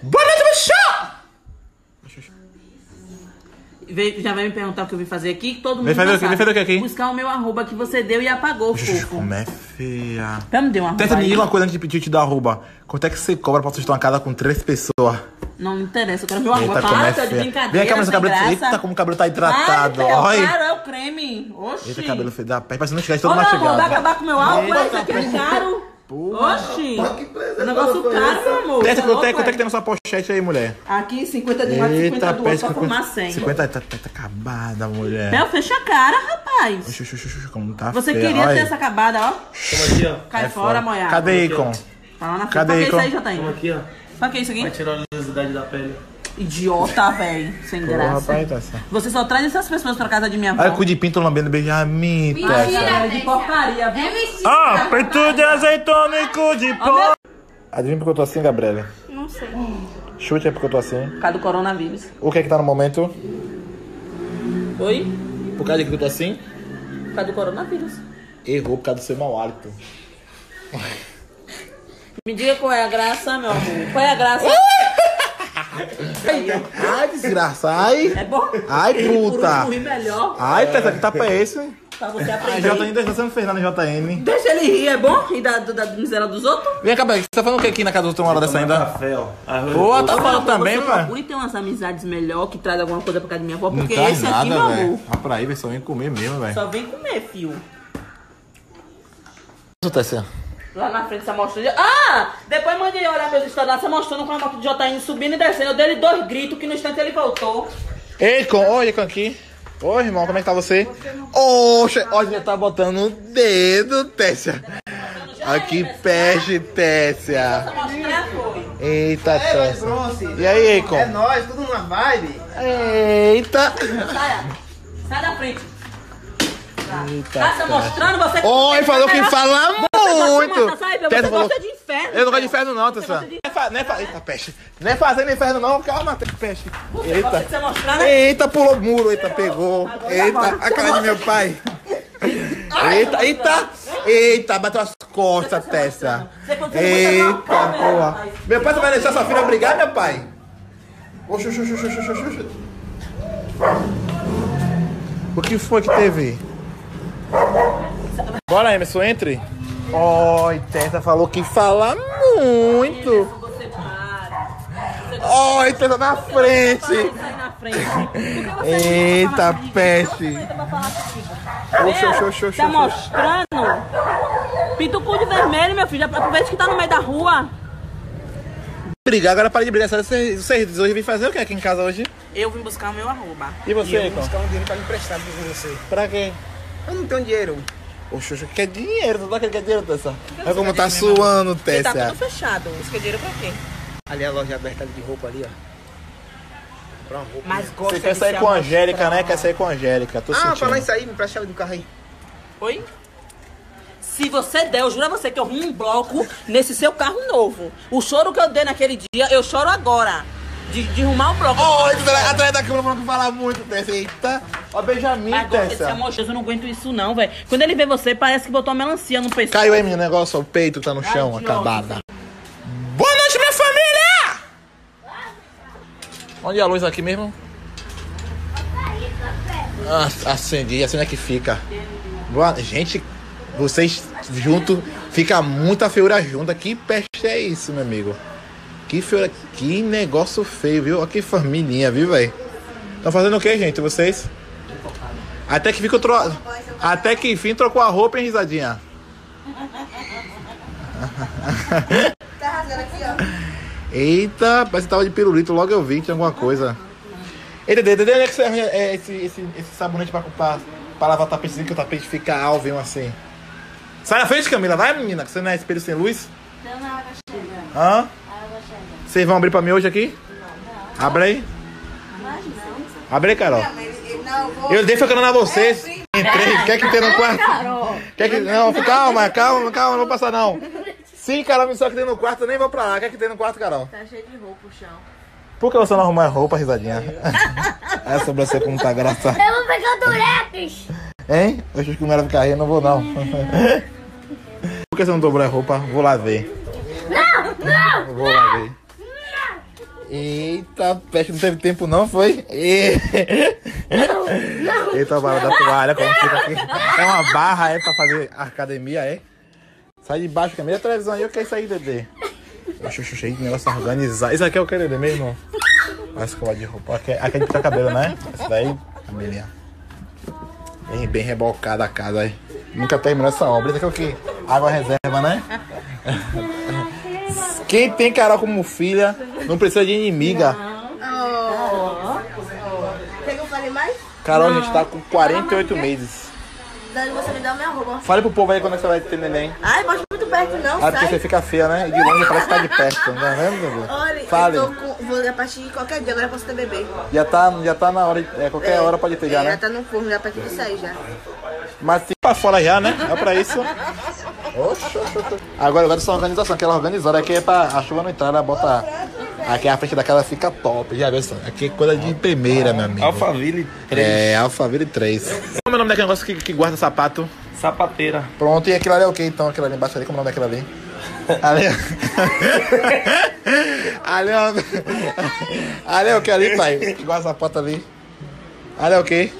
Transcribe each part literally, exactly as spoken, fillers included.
Boa noite, bicho! Já vai me perguntar o que eu vim fazer aqui, que todo mundo Vem fazer o sabe. que? Vem fazer o que aqui? Buscar o meu arroba que você deu e apagou, fofo. Como é feia. Então me dê um arroba. Tenta me aí. diga uma coisa antes de pedir te dar arroba. Quanto é que você cobra pra sustentar uma casa com três pessoas? Não me interessa, eu quero meu arroba. Eita, como é Para, tá de feia. brincadeira. Vem cá, mas o sem cabelo... graça. Eita, como o cabelo tá hidratado. Para, Olha. Claro, é o creme. Oxi. Eita, cabelo feio da pé. Parece que não chegar de todo Olha, amor, mastigado. vai acabar com o meu álbum, Eita, isso aqui é caro. Oxi. Que presente É um negócio foi caro, esse? meu amor. Tenta, Tá quanto é louco, quanto é que é? tem na sua pochete aí, mulher? Aqui, cinquenta de um lado, cinquenta do outro, pra formar cem. cinquenta, tá, tá, tá acabada, mulher. Meu, fecha a cara, rapaz. Oxi, oxi, oxi, como tá Você feia. queria Olha. ter essa acabada, ó. Toma aqui, ó. Cai É fora, foda. moiado. Cadê, Icon? Tá lá na frente. Cadê, Pra que isso aí, Icon? já tá Toma indo? aqui, ó. Pra que isso aqui? Vai tirar a oleosidade da pele. Idiota, velho. Sem Porra, graça. rapaz, tá certo. Você só traz essas pessoas pra casa de minha avó. Olha o cu de pinto lambendo Benjamin, Tessa. Cara de porcaria, viu? Ah, peito de azeitona e cu de pó. Adivinha porque eu tô assim, Gabriela? Não sei. Chute aí porque eu tô assim. Por causa do coronavírus. O que é que tá no momento? Oi? Por causa de que eu tô assim? Por causa do coronavírus. Errou por causa do seu mau hálito. Me diga qual é a graça, meu amor. Qual é a graça? Ai, desgraça. Ai. É bom? Ai, Por puta. um rir melhor. Ai, Tessa, que tapa é esse? Pra você A aprender. J N, você não fez nada no J N. Deixa ele rir, é bom? Rir da, da, da miséria dos outros? Vem cá, Beck, você tá falando o que aqui na casa do outro uma hora dessa ainda? Café, ó. Arroz Boa, doce. tá falando também, você pai. procure ter umas amizades melhor que traz alguma coisa pra casa de minha avó, Não porque traz esse aqui, meu nada, amor, velho. Vai pra aí, vai só vem comer mesmo, velho. só vem comer, fio. Tessa. Lá na frente, você mostrando. Ah! Depois mandei olhar meus stories, você mostrando com a moto de J N subindo e descendo. Eu dei ele dois gritos que no instante ele voltou. Ei, Icon, oi, Icon aqui. Oi, irmão, como é que tá você? Oxe, olha, já tá botando o dedo, Tessia. Aqui, peste, Tessia. Mostrar foi. Eita, É, Tessia. Bronze. E aí, Icon? É nóis, tudo numa vibe. Eita. Saia. Sai da frente. Eita, Tá se Tessia. mostrando, você... Oi, falou que fala muito. Você, sabe, você Tessa falou- gosta de inferno. Eu não gosto de inferno não, Tessa. gosta de- Não é fa- não é fa- Eita, peste. Não é fazendo inferno não, calma, peste. Você gosta Eita. de se mostrar, né? Eita, pulou o muro, eita, pegou. Eita, a cara de meu pai. Eita, eita, eita, bateu as costas, Tessa. Você continua Eita, muito mal, porra. rapaz. Meu pai, você vai deixar sua filha brigar, meu pai? Oxi, oxi, oxi, oxi, oxi, oxi. O que foi que teve? Bora, Emerson, entre. Oi, Tessa falou que fala muito. Você para. Oi, Tessa na frente. Sai na frente. Por que você Eita, não fala comigo? peste. Você pra falar comigo. Oxi, oxi, oxi, oxi, Tá oxi. mostrando? Pinta o cu de vermelho, meu filho. Aproveita que tá no meio da rua. Brigar, agora para de brigar. Vocês, vocês hoje vêm fazer o que aqui em casa hoje? Eu vim buscar o meu arroba. E você, E eu vou Icon? buscar um dinheiro pra me emprestar pra você. Pra quê? Eu não tenho dinheiro. Oxe, oxe, quer dinheiro, tu tá querendo dinheiro, Tessa? Olha como tá suando, Porque tá Tessa. tudo fechado. Você quer dinheiro pra quê? Ali é a loja aberta de roupa ali, ó. Pra uma roupa. Mas gosta Você quer de sair se com a Angélica, né? amostrar. Quer sair com a Angélica, tô Ah, sentindo. falar isso aí, me presta a chave do carro aí. Oi? Se você der, eu juro a você que eu rumo um bloco nesse seu carro novo. O choro que eu dei naquele dia, eu choro agora. De, de arrumar o bloco. Ó, oh, atrás da câmera falando que fala muito, Tessa. Eita. Ó, Benjamin, Mas gosta de se Tessa. amostrar, eu não aguento isso não, velho. Quando ele vê você, parece que botou uma melancia no pescoço. Caiu aí, meu negócio, o peito tá no chão, Ai, acabada. Boa noite, minha família! Onde é a luz aqui mesmo? Ah, acendi, assim é que fica. Boa... Gente, vocês juntos, fica muita feiura junta. Que peste é isso, meu amigo? Que feiura, que negócio feio, viu? Olha que família, viu, velho? Estão fazendo o que, gente, vocês? Até que fica tro... Até que enfim trocou a roupa, hein, risadinha? Tá rasgando aqui, ó. Eita, parece que tava de pirulito, logo eu vi, tinha alguma coisa. Ei, Dedê, Dedê, onde é que você arranja é, esse, esse, esse sabonete pra, pra, pra lavar o tapetezinho, que o tapete fica alvinho assim? Sai na frente, Camila, vai, menina, que você não é espelho sem luz? Não, na água chega. Hã? Água chega. Vocês vão abrir pra mim hoje aqui? Abre aí. Mas não. Abre aí, Carol. Não, ele- ele- não, vou... Eu dei ficando a vocês. Entrei, quer que tenha no quarto? Quer que... Não, calma, calma, calma, não vou passar não. Sim, Carol, me só que tem no quarto, eu nem vou pra lá. Quer que tenha no quarto, Carol? Tá cheio de roupa o chão. Por que você não arrumou a roupa, risadinha? Essa pra você como tá graça. Eu vou pegar durex. Hein? Eu acho que não era do carrinho, não vou não. Por que você não dobrou a roupa? Vou lá ver. Não, não. Vou lá ver. Eita, peste, não teve tempo não, foi? E... Eita, a barra da toalha, como fica aqui. É uma barra, é, pra fazer academia, é? Sai de baixo, que é meia televisão aí, o que é isso aí, Dedê? Oxe, oxe, oxe, negócio organizado. Isso aqui é o que, Dedê, mesmo? Olha essa escova de roupa. Aqui, aqui a gente tá cabelo, né? Essa daí, família. Bem, bem rebocada a casa aí. Nunca terminou essa obra. Isso aqui é o que? Água reserva, né? Quem tem Carol como filha não precisa de inimiga. Quer que eu fale mais? Carol, a gente tá com quarenta e oito meses. Dani, você me dá minha roupa. Fale pro povo aí quando é que você vai ter neném. Ai, pode muito perto não, Ah, porque sai. você fica feia, né? E de longe parece que tá de perto, não é mesmo, bebê? Olha, Fale. eu tô com, vou a partir de qualquer dia, agora eu posso ter bebê. Já tá, já tá na hora, de- é, qualquer É, hora pode ter já, é, né? Já tá no forno, já perto de sair já. Mas tem pra fora já, né? É pra isso. Oxe, oxe, oxe. Agora, agora essa organização, aquela organizada aqui é pra a chuva não entrar, ela bota. Aqui a frente da casa fica top, já viu só? Aqui é coisa de primeira, meu amigo. Alphaville três. É, Alphaville três. Como é o nome daquele negócio que, que guarda sapato? Sapateira. Pronto, e aquilo ali é o que então? Aquilo ali embaixo ali, como é o nome daquilo ali? Ali. Ali é o. Ali é o que ali, pai? Que guarda sapato ali. Ali é o que?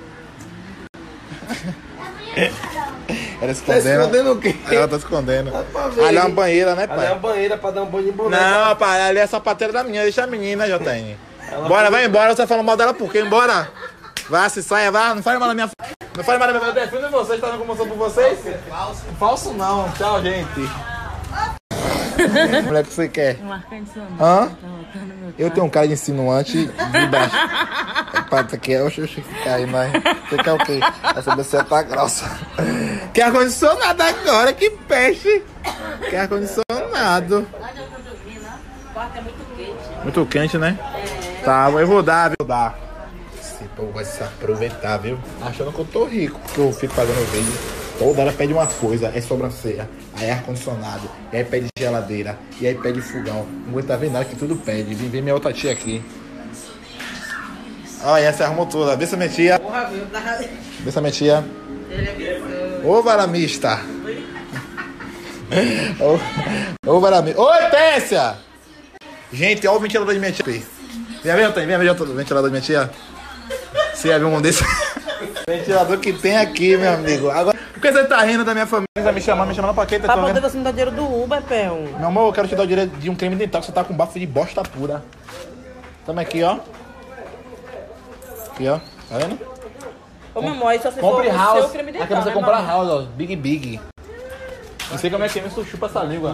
Ela escondendo. Tá escondendo o quê? Ela tá escondendo. pra ver. Ali é uma banheira, né, Ali é pai? uma banheira pra dar um banho de boneca. Não, pai, ali é a sapateira da menina, deixa a menina, J N. Bora, vai embora, você falando mal dela por quê? Embora. Vá, se saia, vá, não fale mal da minha. Não fale mal da minha. Eu defendo vocês, tá dando comoção por vocês? Falso. Falso não, tchau, gente. Mulher, o que você quer? Hã? Eu tenho um cara de insinuante de baixo. Pata aqui, oxe, oxe, fica aí, mas. Você quer o quê? Essa você tá grossa. Quer ar-condicionado agora, que peste! Quer ar-condicionado. Muito quente, né? Tá, eu vou dar, viu? Vou dar. Esse povo vai se aproveitar, viu? Achando que eu tô rico, porque eu fico fazendo vídeo. Toda hora pede uma coisa, é sobrancelha, aí é ar-condicionado, e aí pede geladeira, e aí pede fogão. Não aguenta ver nada que tudo pede. Vem ver minha outra tia aqui. Olha, essa arrumou toda. Vê essa minha tia. Vê essa minha tia. Ô, varamista. Ô, ô varamista. Oi, Téssia! Gente, olha o ventilador de minha tia. Vem ver, vem ver o ventilador de minha tia. Você ia ver um desse ventilador que tem aqui, meu amigo. Agora, por que você tá rindo da minha família? Tá me chamando, me chamando pra quê? Tá Pra poder você não dar dinheiro do Uber, Pel. Meu amor, eu quero te dar o direito de um creme dental que você tá com bafo de bosta pura. Tamo aqui, ó. Aqui, ó. Tá vendo? Ô, meu amor, aí só se Compre for o house. seu creme Aqui dental, você né, comprar meu house, ó. Big Big. Não sei como é que é, mas tu chupa essa língua.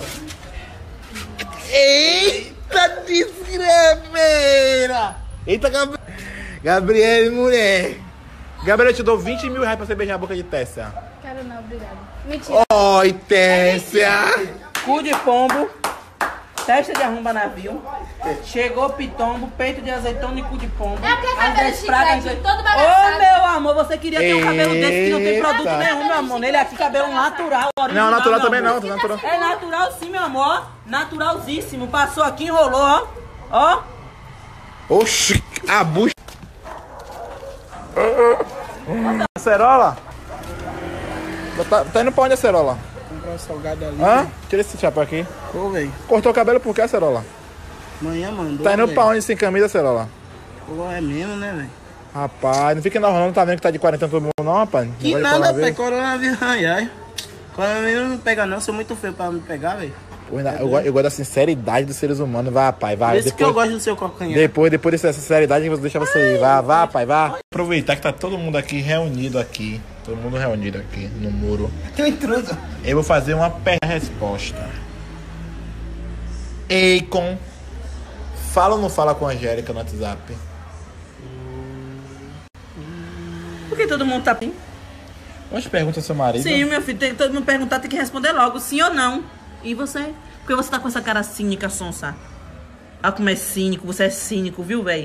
Eita desgrameira! Eita, Gab... Gabriele, mulher! Gabriel, eu te dou vinte mil reais pra você beijar a boca de Téssia. Quero não, obrigada. Mentira. Oi, Téssia! Cu de pombo, testa de arromba navio, chegou pitombo, peito de azeitona e cu de pombo. É porque as cabelo dez pragas- chiclete, todo Ô, bagaçado. meu amor, você queria ter um cabelo desse que não tem produto Eita. nenhum, meu amor. Nele aqui, cabelo natural, original, Não, natural meu também amor. não, natural. É natural sim, meu amor. Naturalzíssimo. Passou aqui, enrolou, ó. Ó. Oxi, a bucha. Acerola? Tá, tá indo pra onde, Acerola? Comprar um salgado ali. Hã? Tira esse chapéu aqui. Ô, velho. Cortou o cabelo por quê, Acerola? Amanhã mandou. Tá indo véi. pra onde sem camisa, Acerola? Pô, é mesmo, né, velho? Rapaz, não fica enrolando, não tá vendo que tá de quarentena todo mundo não, rapaz? Que Negócio de nada, pai. coronavírus. Coronavírus. Ai, ai. Coronavírus não pega, não. Sou muito feio pra me pegar, velho. Pô, ainda- eu, go- eu gosto da sinceridade dos seres humanos. Vai, rapaz, vai. Por isso que eu Depois, gosto do seu calcanhar. depois, depois dessa sinceridade, eu vou deixar você ir. Vá, vá, pai, vá. Aproveitar que tá todo mundo aqui reunido aqui. Todo mundo reunido aqui no muro. Tem um intruso. Eu vou fazer uma pergunta-resposta. Eikon, fala ou não fala com a Angélica no WhatsApp? Por que todo mundo tá assim? Hoje pergunta ao seu marido. Sim, meu filho, tem, todo mundo perguntar, tem que responder logo, sim ou não. E você? Porque você tá com essa cara cínica, sonsa. Olha como é cínico, você é cínico, viu, véi?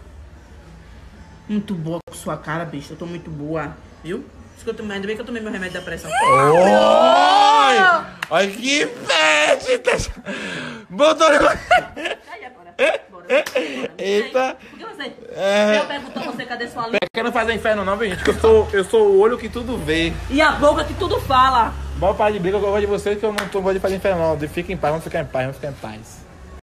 Muito boa com sua cara, bicho. Eu tô muito boa, viu? Acho que eu tomei, ainda bem que eu tomei meu remédio da pressão. Oi! Olha que peste! Botou... Sai agora. Bora, bora. Eita! Por que você? É. Eu pergunto a você, cadê sua língua? Quer não fazer inferno não, viu, gente? Que eu sou, eu sou o olho que tudo vê. E a boca que tudo fala. Bora parar de briga, eu gosto de vocês, que eu não tô gosto de fazer inferno não. Fica em paz, vamos ficar em paz, vamos ficar em paz.